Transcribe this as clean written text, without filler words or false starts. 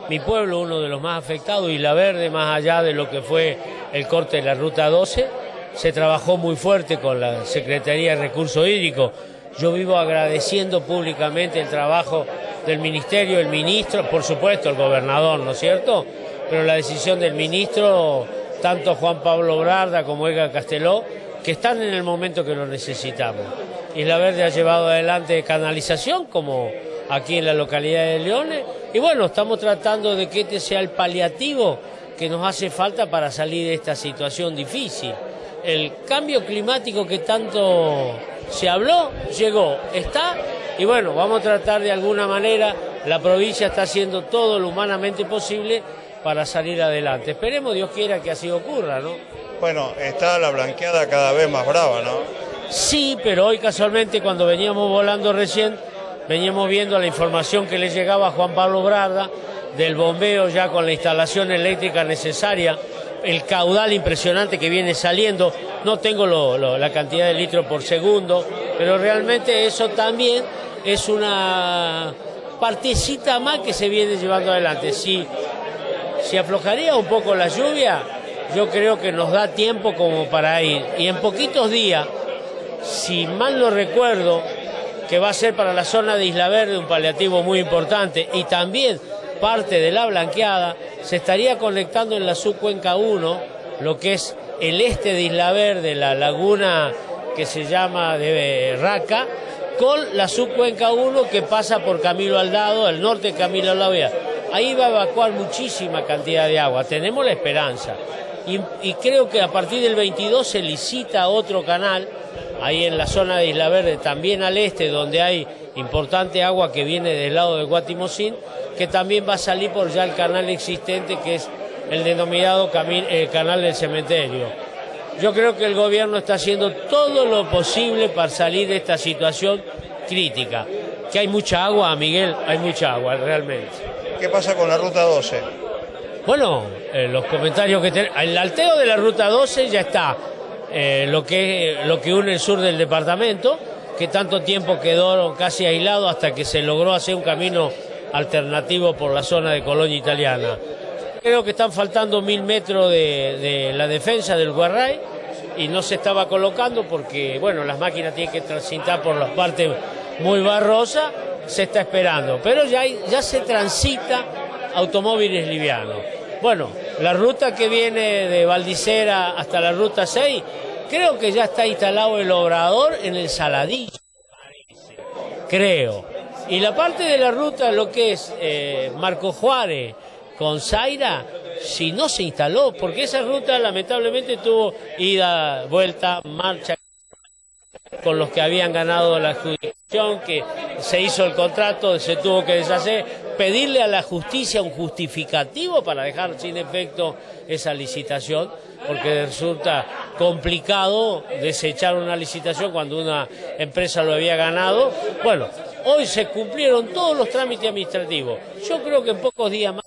mi pueblo uno de los más afectados, Isla Verde, más allá de lo que fue el corte de la Ruta 12, se trabajó muy fuerte con la Secretaría de Recursos Hídricos. Yo vivo agradeciendo públicamente el trabajo del Ministerio, el ministro, por supuesto el gobernador, ¿no es cierto? Pero la decisión del ministro, tanto Juan Pablo Brarda como Edgar Casteló, que están en el momento que lo necesitamos. Isla Verde ha llevado adelante canalización, como aquí en la localidad de Leones, y bueno, estamos tratando de que este sea el paliativo que nos hace falta para salir de esta situación difícil. El cambio climático que tanto se habló, llegó, está, y bueno, vamos a tratar de alguna manera, la provincia está haciendo todo lo humanamente posible para salir adelante. Esperemos, Dios quiera, que así ocurra, ¿no? Bueno, está la blanqueada cada vez más brava, ¿no? Sí, pero hoy casualmente cuando veníamos volando recién, veníamos viendo la información que le llegaba a Juan Pablo Brarda del bombeo ya con la instalación eléctrica necesaria, el caudal impresionante que viene saliendo, no tengo la cantidad de litros por segundo, pero realmente eso también es una partecita más que se viene llevando adelante. Si aflojaría un poco la lluvia, yo creo que nos da tiempo como para ir, y en poquitos días, si mal no recuerdo, que va a ser para la zona de Isla Verde un paliativo muy importante, y también parte de la blanqueada, se estaría conectando en la subcuenca 1, lo que es el este de Isla Verde, la laguna que se llama de Raca, con la subcuenca 1 que pasa por Camilo Aldado, el norte de Camilo Aldado. Ahí va a evacuar muchísima cantidad de agua, tenemos la esperanza. Y creo que a partir del 22 se licita otro canal, ahí en la zona de Isla Verde, también al este, donde hay importante agua que viene del lado de Guatimozín, que también va a salir por ya el canal existente, que es el denominado canal del cementerio. Yo creo que el gobierno está haciendo todo lo posible para salir de esta situación crítica. Que hay mucha agua, Miguel, hay mucha agua, realmente. ¿Qué pasa con la Ruta 12? Bueno, los comentarios que tenemos, el alteo de la Ruta 12 ya está, lo que une el sur del departamento, que tanto tiempo quedó casi aislado hasta que se logró hacer un camino alternativo por la zona de Colonia Italiana. Creo que están faltando 1000 metros de la defensa del Guarray y no se estaba colocando porque, bueno, las máquinas tienen que transitar por las partes muy barrosas, se está esperando, pero ya se transita automóviles livianos. Bueno, la ruta que viene de Valdicera hasta la Ruta 6, creo que ya está instalado el obrador en el Saladillo, creo. Y la parte de la ruta, lo que es Marco Juárez con Zaira, si no se instaló, porque esa ruta lamentablemente tuvo ida, vuelta, marcha con los que habían ganado la adjudicación, que se hizo el contrato, se tuvo que deshacer, pedirle a la justicia un justificativo para dejar sin efecto esa licitación, porque resulta complicado desechar una licitación cuando una empresa lo había ganado. Bueno, hoy se cumplieron todos los trámites administrativos. Yo creo que en pocos días más